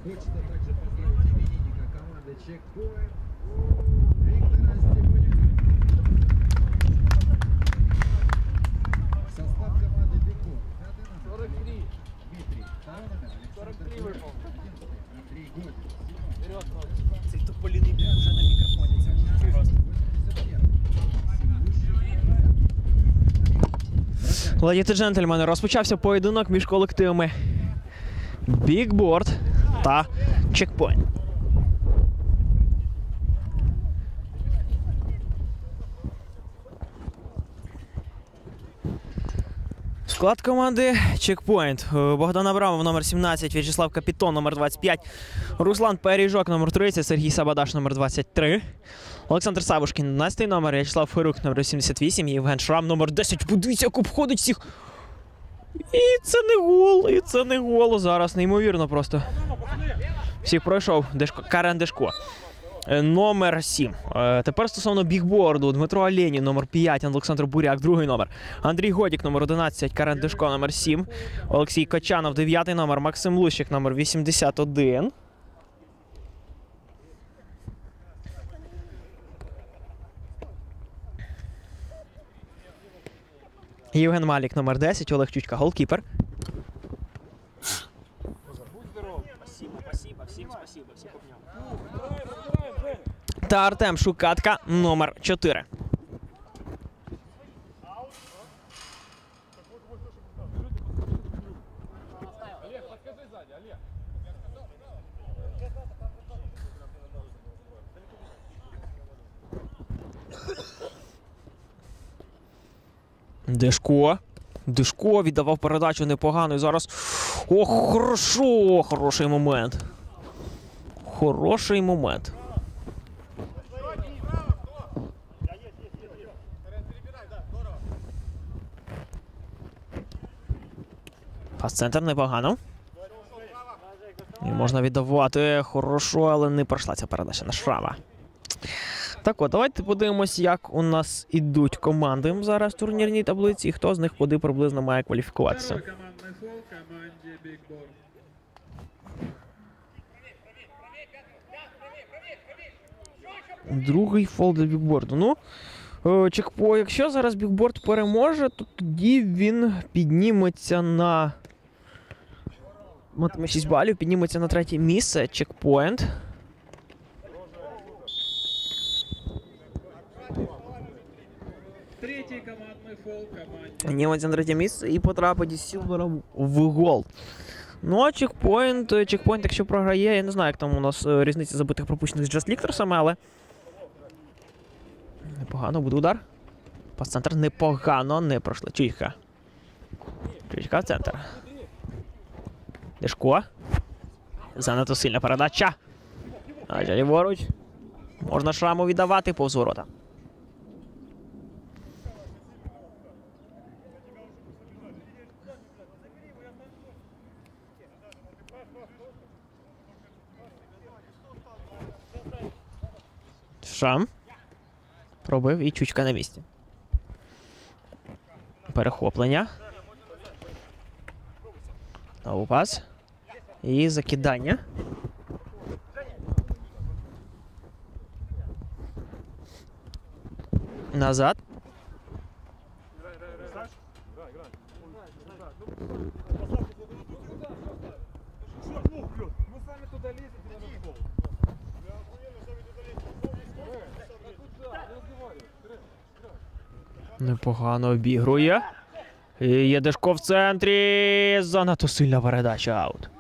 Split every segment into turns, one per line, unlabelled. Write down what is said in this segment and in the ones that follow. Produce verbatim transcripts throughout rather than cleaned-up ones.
Хочется также поздравить именинника команды Checkpoint Виктора Степаненко. Состав команды Big Board.
сорок три.
Дмитрий. Второй номер.
сорок три выпал.
Андрей Годин.
Вперед,
Цей тополіний бік вже на мікрофоні. Це просто.
Леді та джентльмени, розпочався поєдинок між колективами Big Board та Checkpoint. Склад команди Checkpoint. Богдан Абрамов, номер сімнадцять, В'ячеслав Капітон, номер двадцять п'ять, Руслан Періжок, номер тридцять, Сергій Сабадаш, номер двадцять три, Олександр Савушкін, одинадцятий номер, В'ячеслав Ферук, номер сімдесят вісім, Євген Шрам, номер десять. Подивіться, як обходить всіх. І це не гол, і це не гол. Зараз неймовірно просто. Всіх пройшов Дешко, Карен Дешко. Номер сім. Тепер стосовно бігборду. Дмитро Оленін, номер п'ять, Олександр Буряк, другий номер. Андрій Годік, номер одинадцять, Карен Дешко, номер сім. Олексій Кочанов, дев'ятий номер, Максим Лущик, номер вісімдесят один. Євген Малік, номер десять, Олег Чучка, голкіпер. Та Артем Шукатка, номер чотири. Дешко. Дешко віддавав передачу непогано. І зараз... Ох, хорошо! Хороший момент. Хороший момент. Пас-центр непогано. І можна віддавати. Хорошо, але не пройшла ця передача на Шрама. Так от, давайте подивимось, як у нас ідуть команди зараз в турнірній таблиці, і хто з них куди приблизно має кваліфікуватися. Другий фол для бікборду. Ну, Checkpoint, якщо зараз бікборд переможе, то тоді він підніметься на... Матиме шість балів, підніметься на третє місце. Checkpoint.
Третій командний фол команді.
Підніметься на третє місце і потрапить із Сілвера в гол. Ну, а Checkpoint, Checkpoint, якщо програє, я не знаю, як там у нас різниця забитих пропущених з Just Лікторсами, але... Непогано, буде удар. Пас-центр непогано, не пройшли. Чуйка. Чуйка в центр. Дешко. Занадто сильна передача. А ліворуч. Можна Шраму віддавати повз ворота. Шрам. Пробив і Чучка на місці. Перехоплення. Знову пас. І закидання. Назад. Непогано обігрує. І є Дешко в центрі. Занадто сильна передача, аут.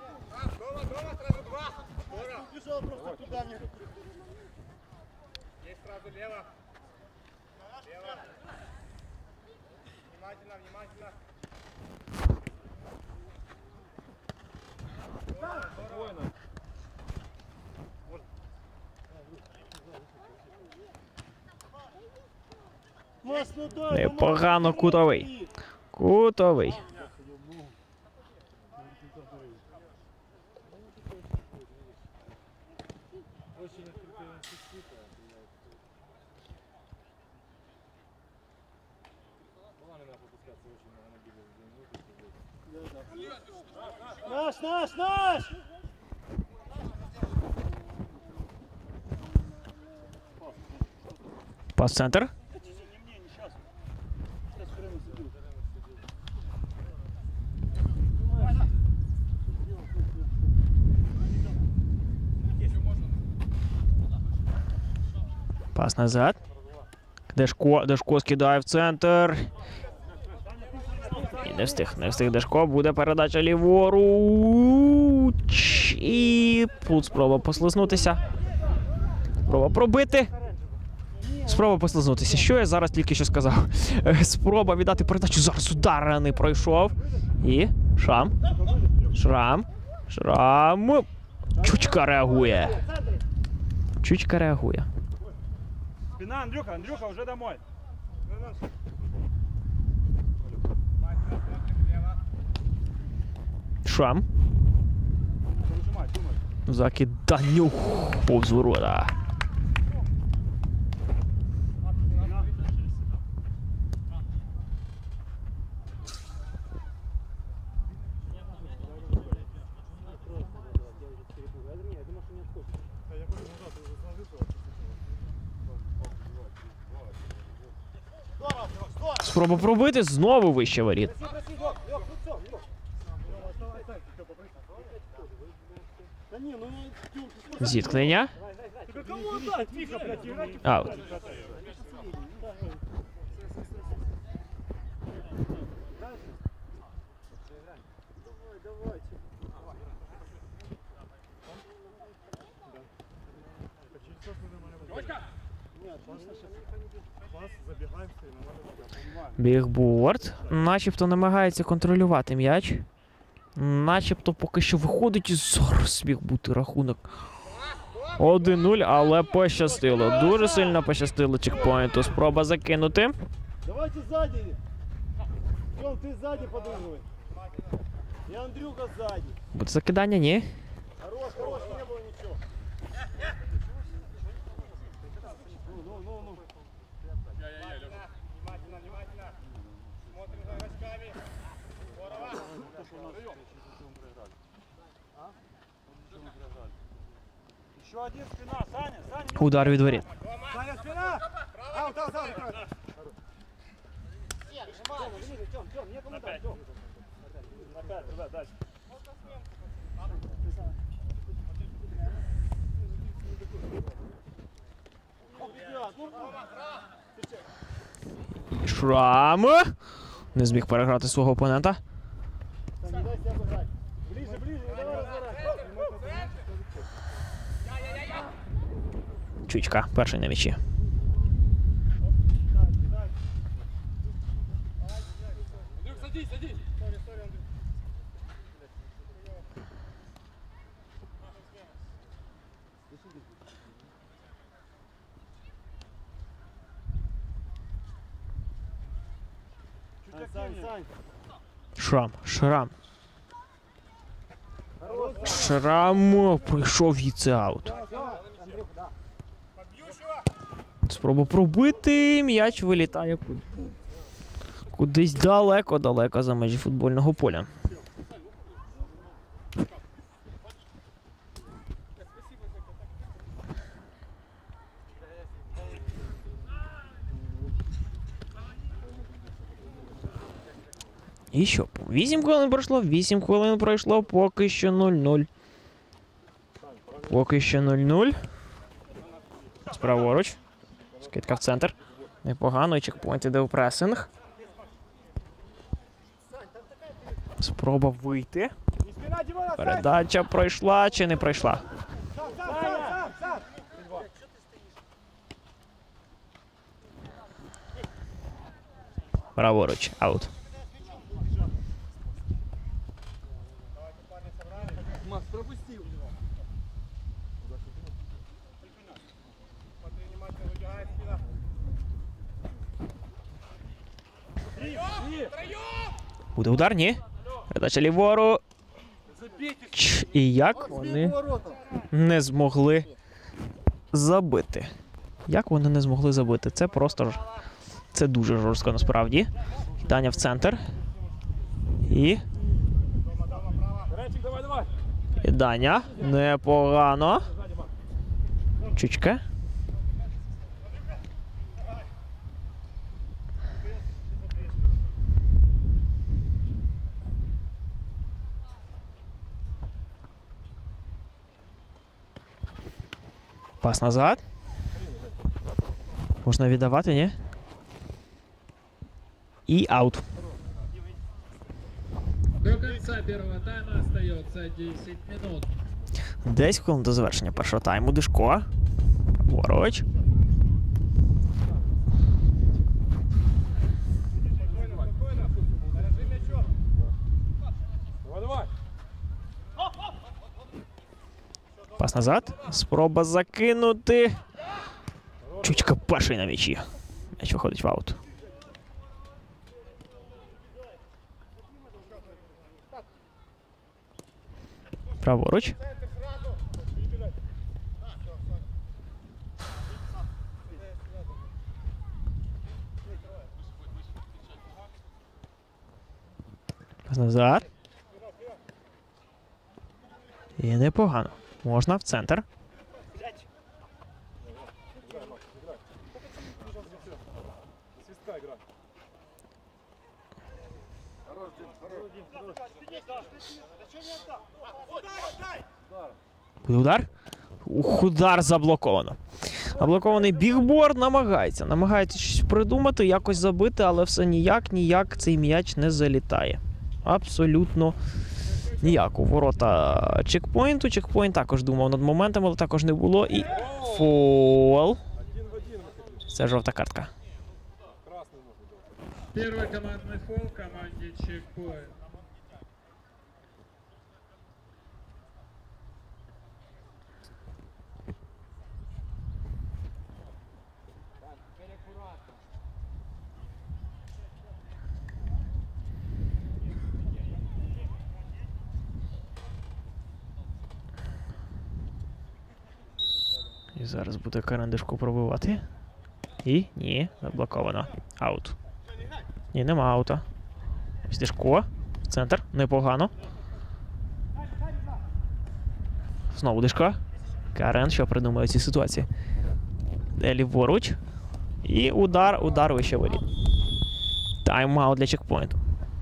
Непогано кутовий. Кутовий.
Наш, наш, наш!
Пас в центр. Пас назад. Дешко, Дешко скидає в центр. І не встиг, не встиг Дешко. Буде передача ліворуч. І тут спроба послизнутися. Спроба пробити. Спроба послизнутися. Що я зараз тільки що сказав? Спроба віддати передачу. Зараз удар не пройшов. І Шрам. Шрам. Шрам. Чучка реагує. Чучка реагує.
Спина, Андрюха, Андрюха, уже домой.
Шрам.
Нажимай, думай.
Закиданню повз ворота. Спроба пробити, знову вище воріт. Зіткнення. Аут. Бігборд. Начебто намагається контролювати м'яч. Начебто поки що виходить і зараз міг бути рахунок. один нуль, але пощастило. Дуже сильно пощастило чекпоінту. Спроба закинути.
Давайте сзади. Тём, ты сзади подумай. И Андрюха сзади.
Буде закидання? Ні.
Хорош, хорош, не было ничего. Ну, ну, ну, ну. Внимательно, внимательно. Смотрим за игроками. Здорово.
Еще один спина, Саня, Саня.
Удар від воріт.
Саня, спина! Аут, аут, аут. Тём, Тём, Тём, некому дать, Тём.
Опять, туда, дальше.
Шрам. Не зміг переграти свого опонента.
Не дай себя обыграть. Ближе, ближе, не давай разворачивать.
Чучка, перший на м'ячі.
Садись, садись.
Сань, Сань.
Шрам, Шрам. Шрам прийшов і це аут. Спроба пробити, м'яч вилітає куди. Кудись далеко-далеко за межі футбольного поля. І що? вісім хвилин пройшло, вісім хвилин пройшло, поки що нуль нуль. Поки що нуль нуль. Справоруч. Скидка в центр. Непогано, і чекпоінт іде у пресинг. Спроба вийти. Передача пройшла чи не пройшла? Праворуч, аут.
Макс, пропустил.
Буде удар, ні? Передача ліворуч. І як вони не змогли забити? Як вони не змогли забити? Це просто ж... Це дуже жорстко насправді. Кидання в центр. І... Кидання. Непогано. Чучка. Пас назад. Можна віддавати, ні? І аут.
До конца первого тайма остается десять минут.
десять хвилин до завершення першого тайму. Дишко. Праворуч. Пас назад. Спроба закинути. Чучка перший на м'ячі. М'яч виходить в аут. Праворуч. Пас назад. І непогано. Можна в центр. Буде удар? Ух, удар заблоковано. Заблокований бігборд, намагається. Намагається щось придумати, якось забити, але все ніяк, ніяк цей м'яч не залітає. Абсолютно ніяк. У ворота чекпоінту. Чекпоінт також думав над моментом, але також не було. І фол. Це жовта картка.
Первый командный фол команде Чекпоинт.
І зараз буде Карандишко пробивати. І ні, заблоковано. Аут. Ні, нема аута. Ось Дишко. Центр. Непогано. Знову Дишко. Карен, що придумає в цій ситуації? Де ліворуч. І удар, удар вище воріт. Тайм-аут для чекпоінту.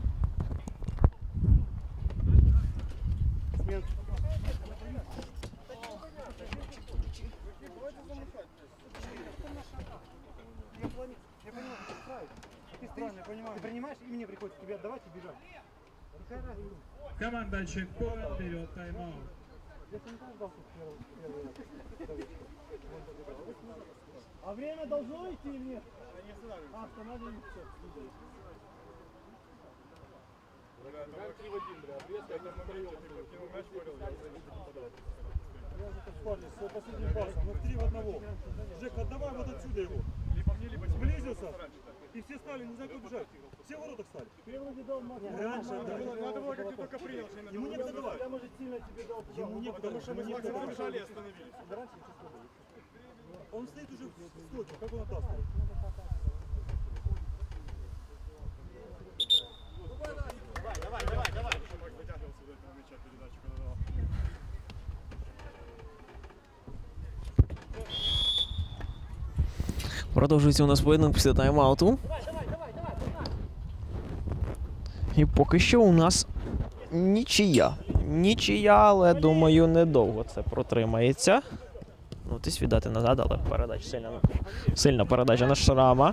Ты принимаешь, и мне приходится тебе отдавать и бежать.
Команда Чекпоинт берет тайм-аут.
А время должно идти или нет? А, останавливаемся. Все, последний пас. Ну, три в одного. Жек, отдавай вот отсюда его. Сблизился. И все стали, не знаю, куда бежать. Все в воротах стали. Раньше, да. Надо было, как ты только принял. Ему некуда давать. Я, может, сильно тебе дал. Ему некуда, потому что мы не побежали и остановились. Он стоит уже в стойке, как он оттаскивает. Давай, давай, давай. Вытягивался до этого мяча передачу, когда давал.
Продовжується у нас поєдинок після тайм-ауту. І поки що у нас нічия. Нічия, але, думаю, недовго це протримається. Ну, десь віддати назад, але передача сильна, сильна передача на Шрама.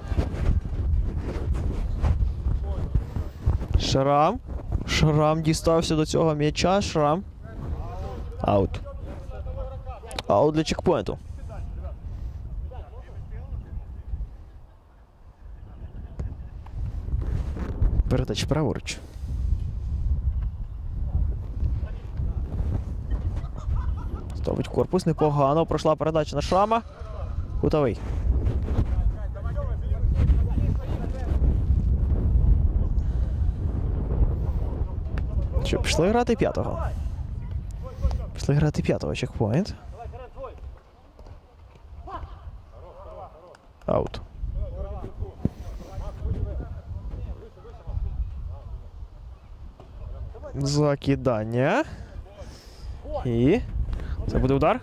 Шрам. Шрам дістався до цього м'яча. Шрам. Аут. Аут для чекпоінту. Передача праворуч. Ставить корпус, непогано. Пройшла передача на Шрама. Кутовий. Що, пішли грати п'ятого? Пішли грати п'ятого, чекпоінт. Аут. Закидання. І це буде удар.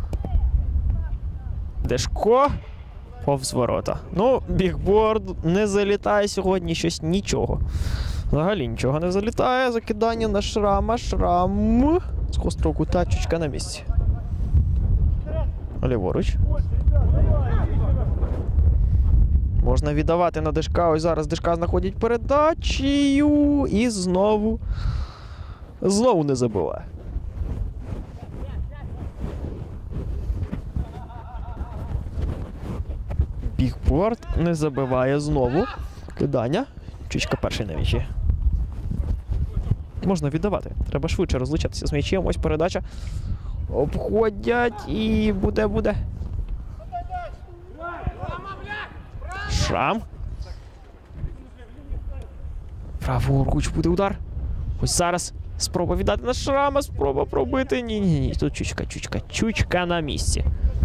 Дишко. Повз ворота. Ну, бігборд не залітає сьогодні щось нічого. Взагалі нічого не залітає. Закидання на Шрама. Шрам. З гострого кута, чучка на місці. Ліворуч. Можна віддавати на Дишка. Ось зараз Дишка знаходить передачею. І знову. Знову не забиває. Бігборд не забиває знову. Кидання. Чучка перший на м'ячі. Можна віддавати. Треба швидше розлучатися з м'ячем. Ось передача. Обходять і буде-буде. Шрам. Праворуч буде удар. Ось зараз спроба віддати на Шрама. Спроба пробити. Ні-ні-ні. Тут Чучка, Чучка. Чучка на місці.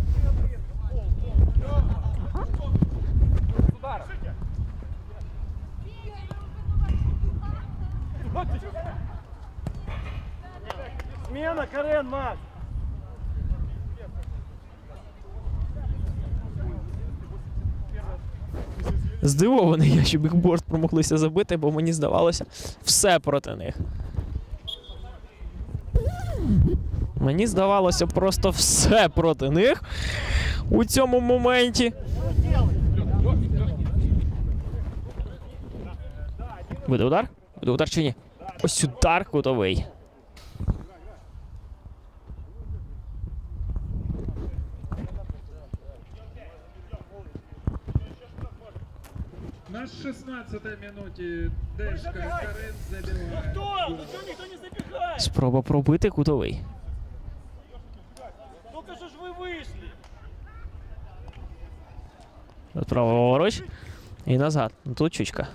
Смена, Карен, Макс!
Здивований я, що Бігборд промоглися забити, бо мені здавалося, все проти них. Мені здавалося просто все проти них у цьому моменті. Буде удар? Буде удар чи ні? Ось удар кутовий.
На шестнадцатой минуте Дешка Карен забивает.
Кто? Ну что никто не забегает?
Спроба пробити кутовий.
Только же ж вы вышли!
Праворуч. І назад. Ну, тут Чучка.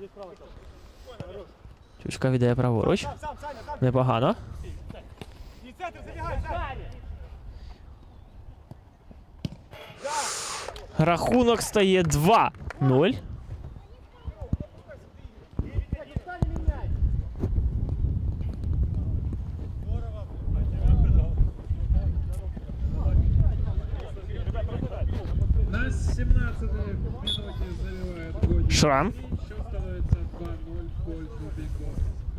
Чучка віддає праворуч.
Сам, сам, Саня, сам!
Непогано.
Не центр, забегай, Саня!
Рахунок стає два нуль.
На семнадцатой минуте забивает Годин.
Шрам.
Счет становится два ноль в пользу Бигборд.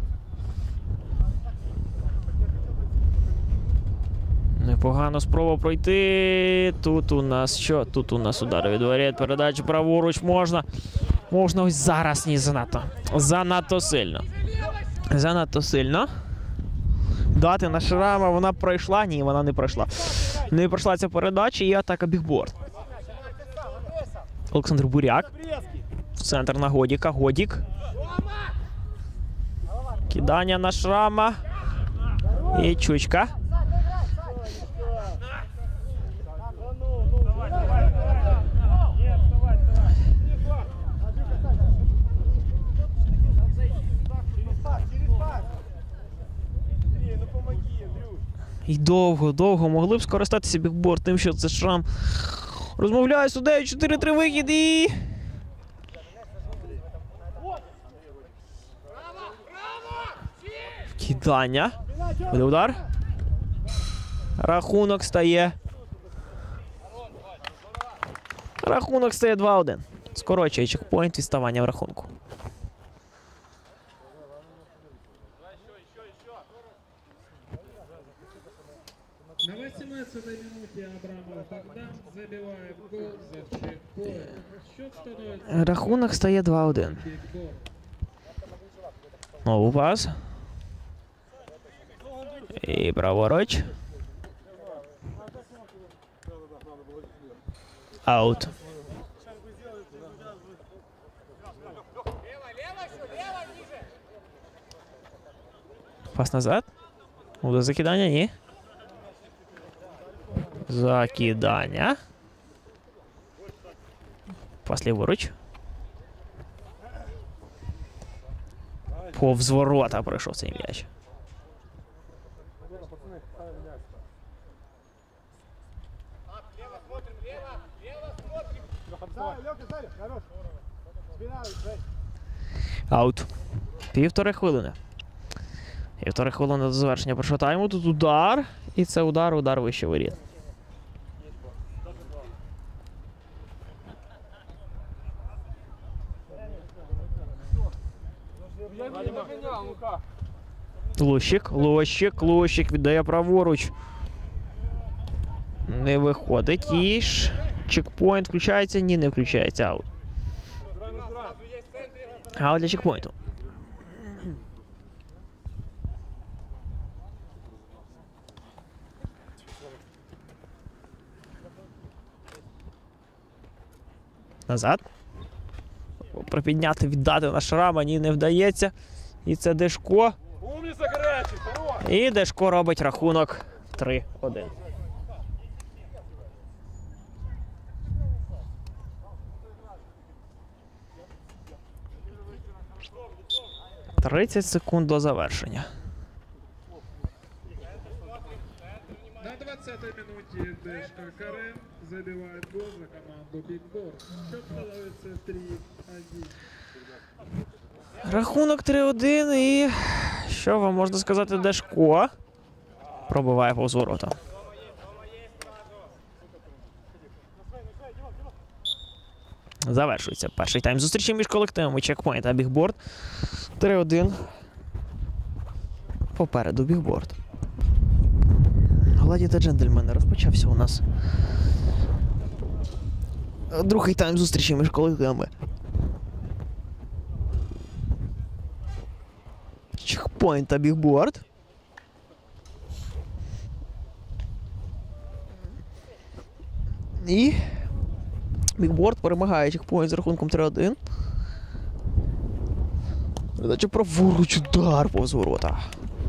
Непогано спроба пройти. Тут у нас що? Тут у нас удар від воріт. Передача праворуч можна. Можна ось зараз. Ні, занадто. Занадто сильно. Занадто сильно. Дати на Шрама. Вона пройшла? Ні, вона не пройшла. Не пройшла ця передача і атака Бігборд. Олександр Буряк. В центр на Годіка. Годік. Кидання на Шрама. І Чучка. І довго, довго могли б скористатися Бігборд тим, що це Шрам. Розмовляє суддею, чотири три вихід і... Кидання. Буде удар. Рахунок стає... Рахунок стає два один. Скорочує чекпоінт, відставання в рахунку.
На восемнадцатой минуте Абрамов Богдан забивает гол за чекпоинт. Счет становится
Рахунок стає два один.
Бигборд.
Знову пас. І праворуч. Аут. Пас назад. Буде закидання? Ні. Закидання. Пас ліворуч. Повз ворота пройшов цей м'яч. Аут. Півтори хвилини. Півтори хвилини до завершення першого тайму. Тут удар. І це удар, удар вище воріт. Лущик, Лущик, Лущик віддає праворуч. Не виходить. І ж чекпоінт включається? Ні, не включається. Аут. Аут для чекпоінту. Назад. Припідняти, віддати на Шрама, ні, не вдається. І це Дешко.
Умница, горячий, хорош.
І Дешко робить рахунок три один. тридцять секунд до завершення.
На двадцатой минуте Дешко Карен забивает гол за команду Big Board. Счет становится три один.
Рахунок три один і що вам можна сказати, Дешко пробиває повз ворота. Завершується перший тайм зустрічі між колективами Checkpoint та Big Board. три один. Попереду Big Board. Ладі та джентльмени, розпочався у нас другий тайм зустрічі між колективами. Checkpoint та Big Board. І Big Board перемагає Checkpoint з рахунком три один. Передача праворуч, удар повз ворота.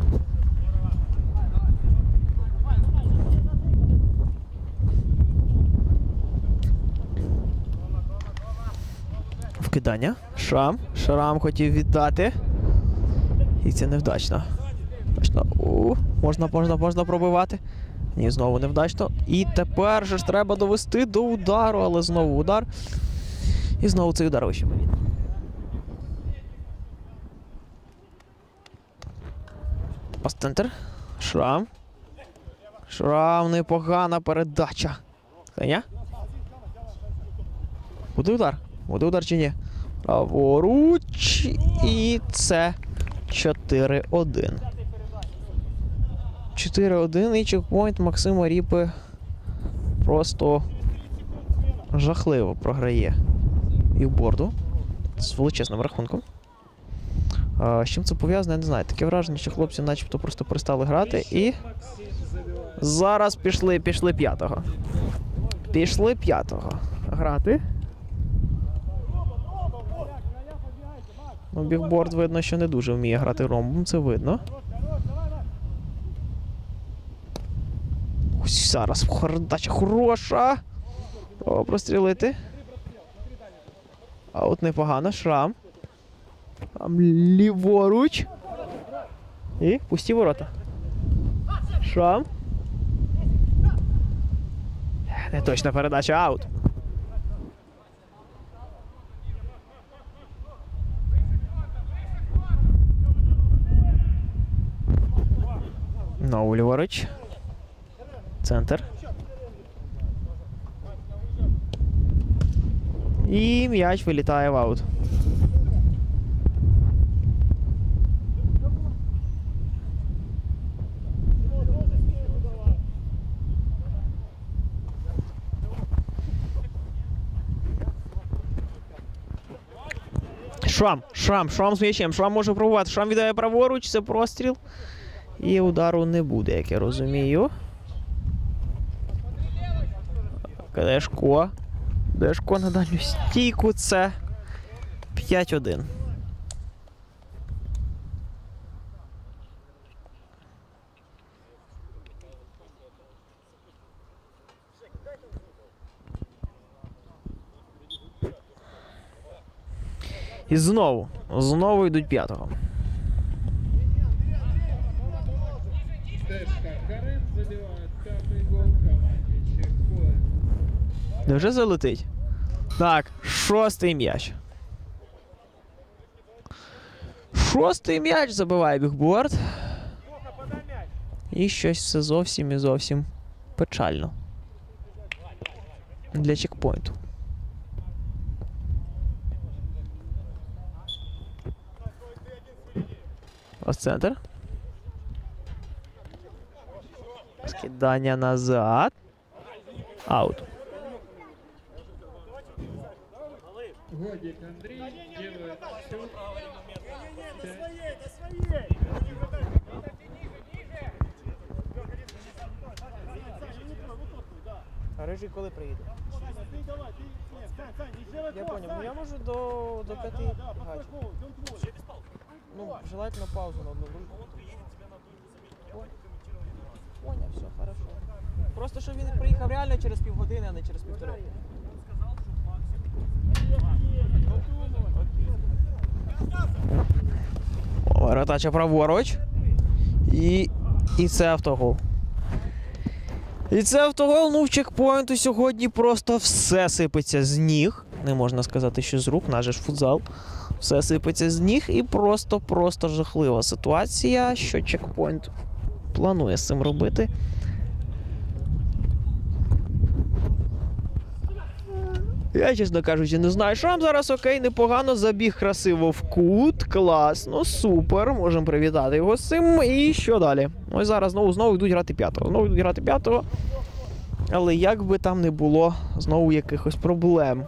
Вкидання. Шрам. Шрам хотів віддати. І це невдачно. Вдачно. У, можна, можна, можна пробивати. Ні, знову невдачно. І тепер же ж треба довести до удару, але знову удар. І знову цей удар вище. Пас-центр. Шрам. Шрам, непогана передача. Таня? Буде удар? Буде удар чи ні? Праворуч. І це чотири один. чотири один і чекпоінт Максима Ріпи просто жахливо програє Бігборду з величезним рахунком. А, з чим це пов'язано, я не знаю. Таке враження, що хлопці начебто просто перестали грати і зараз пішли, пішли п'ятого. Пішли п'ятого грати. Ну, Бігборд видно, що не дуже вміє грати ромбом, це видно. Ось зараз передача хороша. О, прострілити. А от непогано, Шрам. Там ліворуч. І пусті ворота. Шрам. Не точна передача, аут. Знову ліворуч. Центр. І м'яч вилітає в аут. Шрам, Шрам, Шрам з м'ячем. Шрам може пробувати. Шрам віддає праворуч, це простріл. І удару не буде, як я розумію. Дешко. Дешко на дальню стійку. Це п'ять один. І знову. Знову йдуть п'ятого.
Дешко Карен забивает пятый гол команде Checkpoint.
Невже залетить? Так, шостий м'яч. Шостий м'яч забиває Бігборд. І щось все зовсім і зовсім печально. Для чекпоінту. Ось центр. Скидання назад. Аут.
Годик Андрей делает счет
А Рижий коли приїде? Я понял. Ну я можу до, до п'яти гачів. Ну, желательно паузу на одну рульку. Понял, все, хорошо. Просто, що він приїхав реально через півгодини, а не через півтори. Передача праворуч. І, і це автогол. І це автогол, ну в чекпоінту сьогодні просто все сипеться з ніг. Не можна сказати, що з рук, наш же ж футзал. Все сипеться з ніг і просто-просто жахлива ситуація, що чекпоінт планує з цим робити. Я, чесно кажучи, не знаю, що там зараз. Окей, непогано, забіг красиво в кут, класно, супер, можемо привітати його з цим. І що далі? Ось зараз знову, знову йдуть грати п'ятого, знову йдуть грати п'ятого, але як би там не було, знову якихось проблем.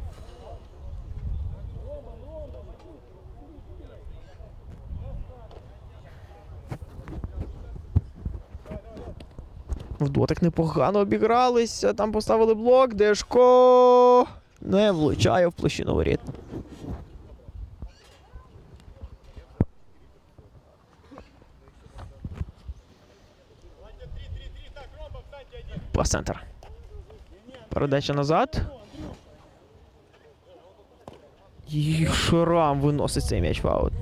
В дотик непогано обігралися, там поставили блок, Дешко не влучає в площину воріт. Пас-центр. Передача назад. І Шрам виносить цей м'яч в аут.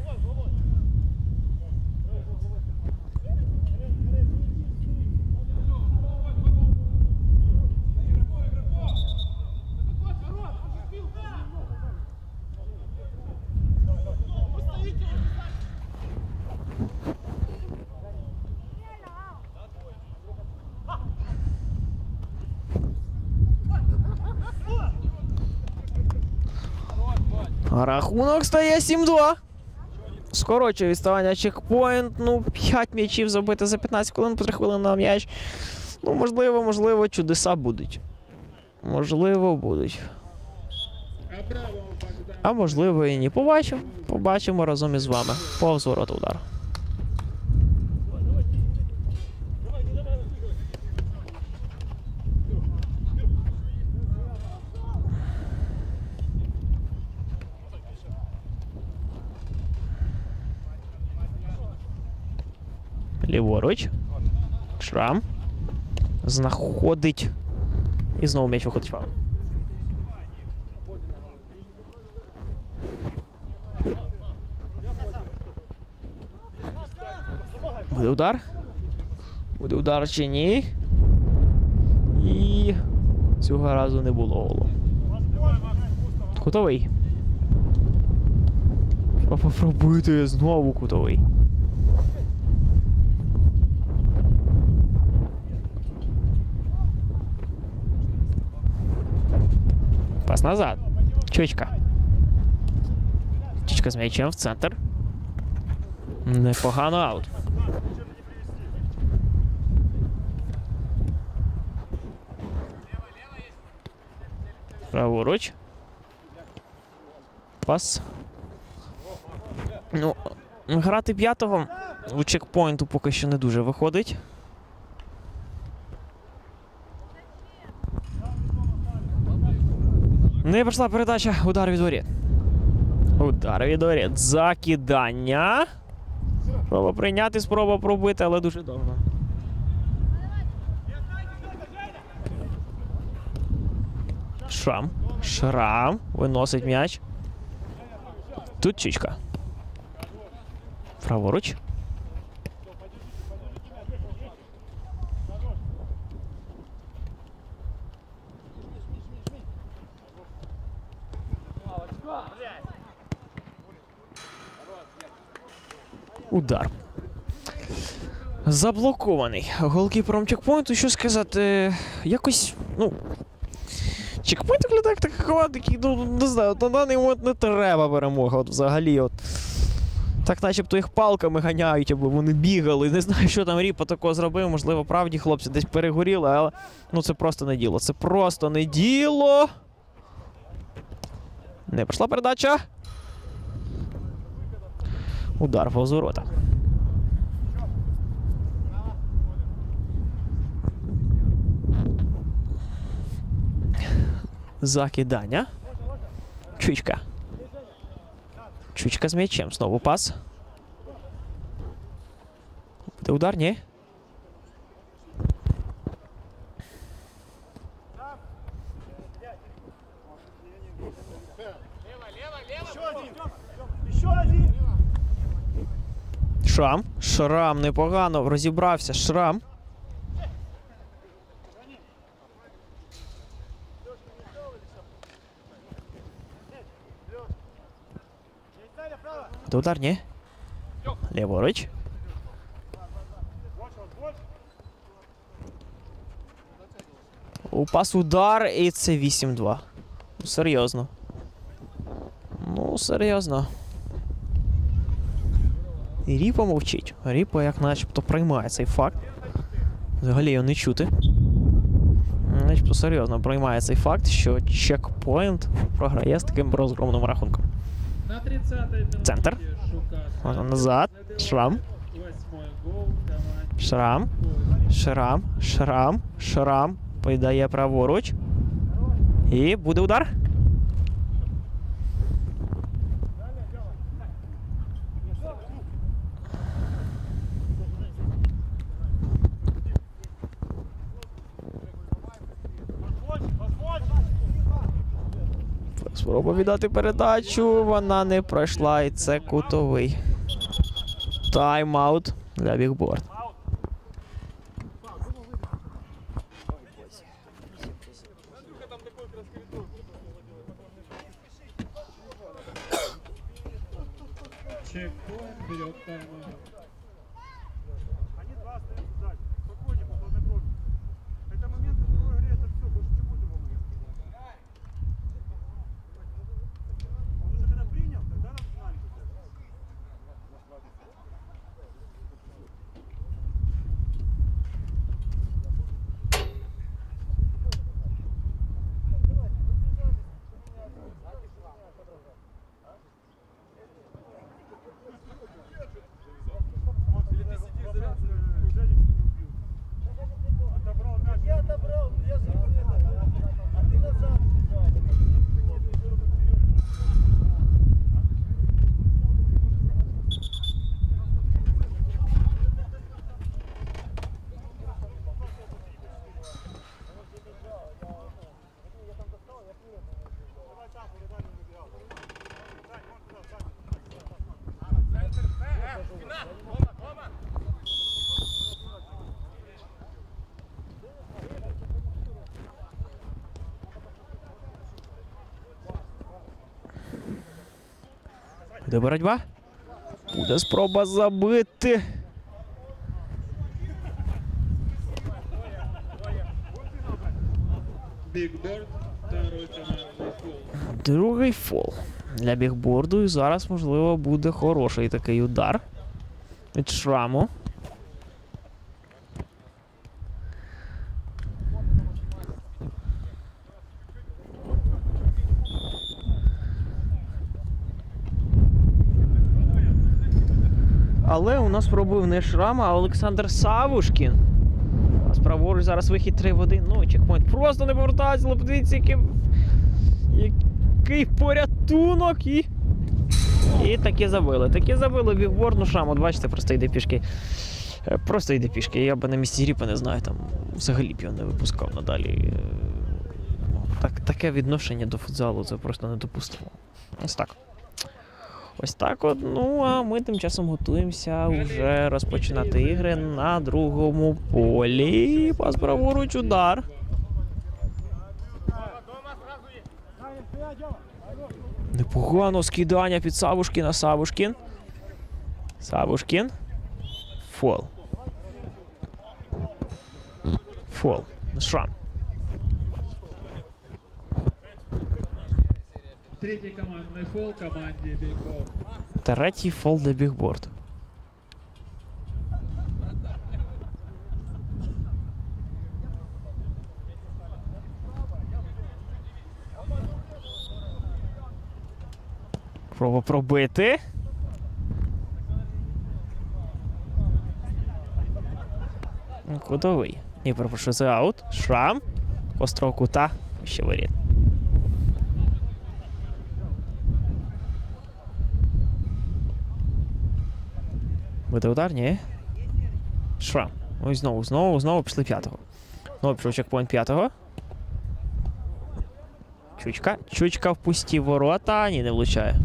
Рахунок стає сім-два. Скорочує відставання чекпоінт. Ну, п'ять м'ячів забити за п'ятнадцять хвилин, по три хвилини на м'яч. Ну, можливо, можливо, чудеса будуть. Можливо, будуть. А можливо і ні. Побачимо. Побачимо разом із вами. Повз ворота удар. Ліворуч. Шрам. Знаходить. І знову м'яч виходить фаул. Буде удар. Буде удар чи ні. І цього разу не було голу. Кутовий. Попробуйте знову кутовий. Пас назад. Чучка. Чучка з м'ячем в центр. Непогано аут. Праворуч. Пас. Ну, грати п'ятого у чекпоінту поки що не дуже виходить. Не пройшла передача. Удар від воріт. Удар від воріт. Закидання. Спроба прийняти, спроба пробити, але дуже довго. Шрам. Шрам. Виносить м'яч. Тут Чичка. Праворуч. Удар. Заблокований. Голкіпером чекпоінту, що сказати, якось, ну, чекпоінт виглядає як така команда, який, ну, не знаю, на даний момент не треба перемога, от взагалі, от. Так начебто їх палками ганяють, аби вони бігали. Не знаю, що там Ріпа такого зробив. Можливо, правді хлопці десь перегоріли, але ну це просто не діло. Це просто не діло. Не пройшла передача. Удар повз ворота. Закидання. Чучка. Чучка з м'ячем. Знову пас. Буде удар, ні? Шрам. Шрам непогано розібрався. Шрам. Буде удар, ні? Ліворуч. У пас удар, і це вісім два. Ну, серйозно. Ну, серйозно. І Ріпа мовчить. Ріпа як начебто приймає цей факт. Взагалі його не чути. Начебто серйозно приймає цей факт, що чекпоінт програє з таким розгромним рахунком.
На тридцатой минуте
Центр.
Шукас
Назад. Шрам.
восьмой гол команде.
Шрам. Шрам. Шрам. Шрам. Подає праворуч. І буде удар. Спроба віддати передачу, вона не пройшла, і це кутовий. Тайм-аут для бігборд.
Чекпоинт берет тайм-аут.
Они два остаются сзади. Спокойнее, по хладнокровию. Это момент, в другой игре, это все, больше не будет его момента. Он уже когда принял, тогда надо динамику взять. Вот, или ты сидишь, завязываешь, уже не убил. Отобрал мяч. Я отобрал, я забыл. А ты назад.
Буде боротьба. Буде спроба забити.
Бигборд, второй командный фол.
Другий фол для бігборду. І зараз, можливо, буде хороший такий удар від Шраму. Але у нас пробив не Шрам, а Олександр Савушкін. А праворуч зараз вихід три в один. Ну, чекпоінт просто не повертається, але подивіться, який, який порятунок. І і таки забили. Таки забили бігборд. Ну, Шрам, от бачите, просто йде пішки. Просто йде пішки. Я б на місці Ріпа, не знаю, там взагалі б його не випускав надалі. Так, таке відношення до футзалу, це просто недопустимо. Ось так. Ось так от. Ну, а ми тим часом готуємося вже розпочинати ігри на другому полі. Пас праворуч, удар. Непогано скидання під Савушкіна. Савушкін. Савушкін. Фол. Фол. Шрам.
Третий командный фол команде Бигборд.
Третій фол для бігборд. Проба пробити. Кутовий. І перепрошую, це аут. Шрам. Острого кута. Ще воріт. Буде удар? Ні. Шрам. Ось знову, знову, знову пішли п'ятого. Знову пішов чекпоінт п'ятого. Чучка. Чучка в пусті ворота. Ні, не влучає.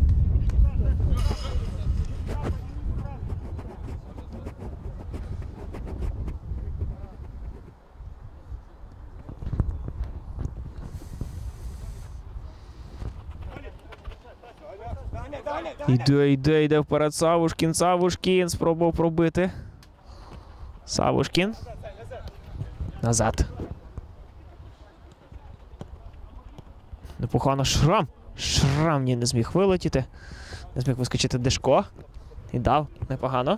Іде, йде, йде вперед Савушкін, Савушкін спробував пробити. Савушкін. Назад. Непогано. Шрам. Шрам ні, не зміг вилетіти. Не зміг вискочити Дешко. І дав. Непогано.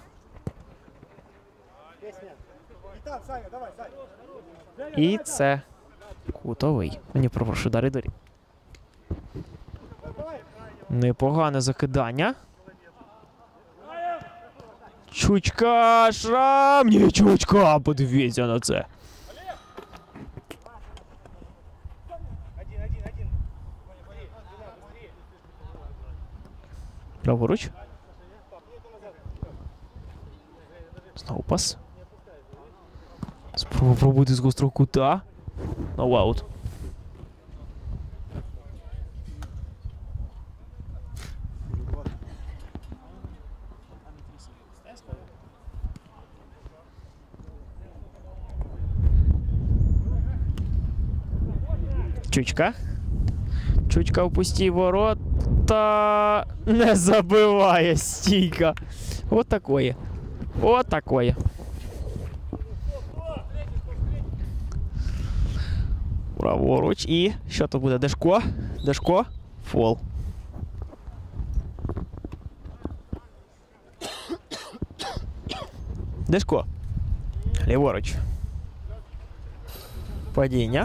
І це кутовий. Мені попрошу, дари дорі. Непогане закидання. Чучка, Шрам! Ні, Чучка! Подивіться на це. Праворуч. Знову пас. Спробуй пробити з гострого кута. Ну, аут. Чучка. Чучка в пусті ворота. Не забиває стійка. От такое. От такое. Праворуч. І що то буде? Дешко. Дешко. Фол. Дешко. Ліворуч. Падіння.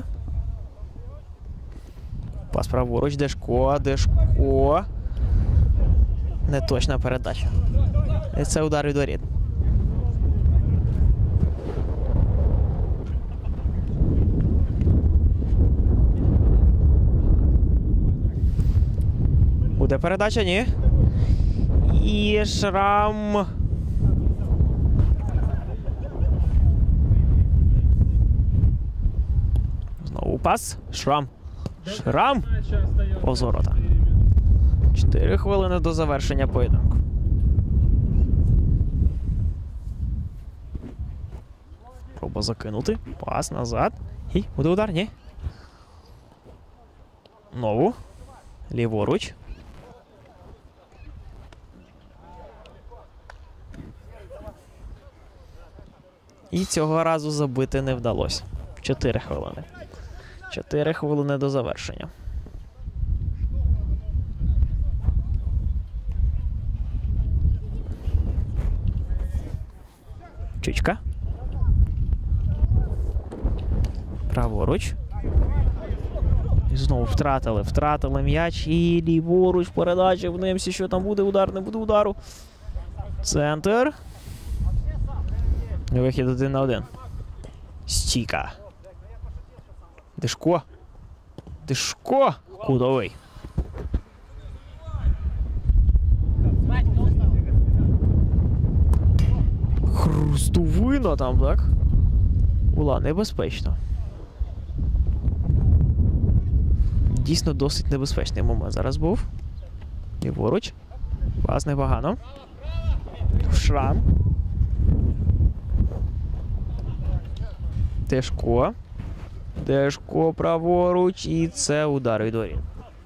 Пас праворуч, Дешко, Дешко. Неточна передача. І це удар від воріт. Буде передача? Ні. І Шрам. Знову пас. Шрам. Шрам. Повз ворота. Чотири хвилини до завершення поєдинку. Проба закинути. Пас назад. І буде удар, ні. Нову. Ліворуч. І цього разу забити не вдалося. Чотири хвилини. Чотири хвилини до завершення. Чучка. Праворуч. І знову втратили. Втратили м'яч. І ліворуч передача. Внимся, що там буде удар, не буде удару. Центр. Вихід один на один. Стійка. Дешко. Дешко. Кутовий. Хрустовина там, так? Була небезпечно. Дійсно досить небезпечний момент зараз був. Ліворуч. Пас непогано. Шрам. Дешко. Дешко праворуч. І це удар від воріт.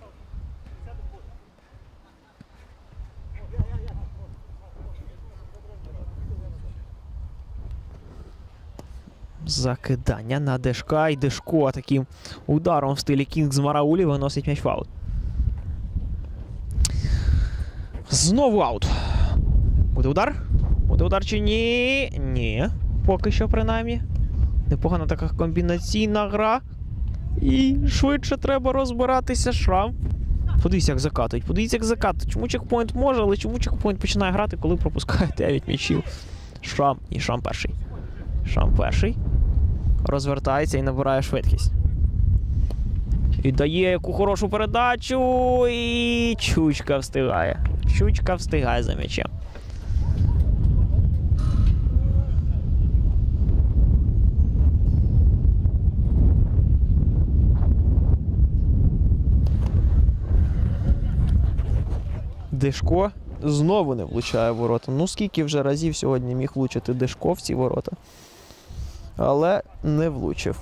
Закидання на Дешка. І Дешко таким ударом в стилі Кінгс Мараулі виносить м'яч в аут. Знову аут. Буде удар? Буде удар чи ні? Ні. Поки що, принаймні. Непогана така комбінаційна гра. І швидше треба розбиратися. Шрам. Подивіться, як закатують. Подивіться, як закатують. Чому чекпоінт може, але чому чекпоінт починає грати, коли пропускає дев'ять м'ячів? Шрам. І Шрам перший. Шрам перший. Розвертається і набирає швидкість. І дає яку хорошу передачу. І Чучка встигає. Чучка встигає за м'ячем. Дешко знову не влучає в ворота. Ну скільки вже разів сьогодні міг влучити Дешко в ці ворота. Але не влучив.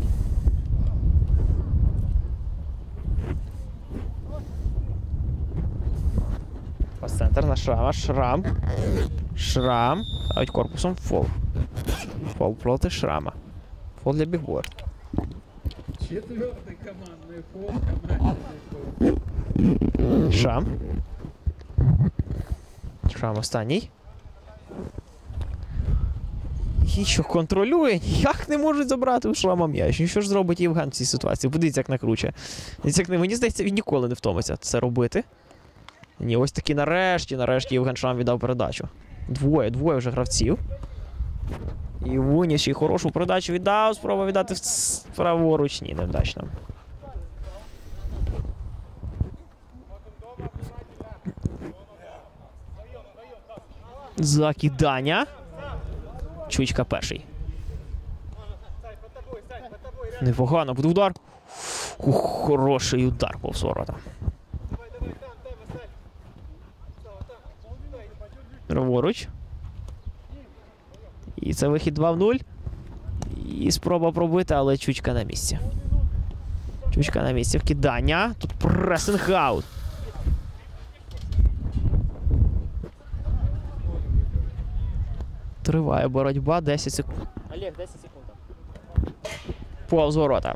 Пас-центр на Шрама. Шрам. Шрам. Ставить корпусом фол. Фол проти Шрама. Фол для бігборд.
Четвертый командный фол команде Бигборд.
Шрам. Шрам останній. І що, контролює? Ніяк не можуть забрати у Шрама м'яч. І що ж зробить Євген в цій ситуації? Подивіться, як накручує. Дивіться, як не... Мені здається, він ніколи не втомиться це робити. Ні, ось таки нарешті, нарешті Євген Шрам віддав передачу. Двоє, двоє вже гравців. І виніс ще й хорошу передачу віддав. Спроба віддати праворуч. Ні, невдачно. Закидання. Чучка перший. Непогано, буде удар. Ух, хороший удар повз ворота. Праворуч. І це вихід два в нуль. І спроба пробити, але Чучка на місці. Чучка на місці. Вкидання. Тут пресинг-аут. Триває боротьба. десять секунд. Олег, десять секунд. Повз ворота.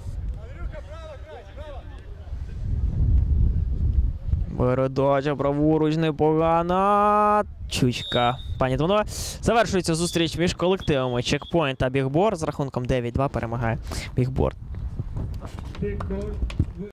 Передача праворуч непогана. Чучка. Пані Тонова. Завершується зустріч між колективами Чекпоінт та Бігборд. З рахунком дев'ять два перемагає Бігборд.
Бигборд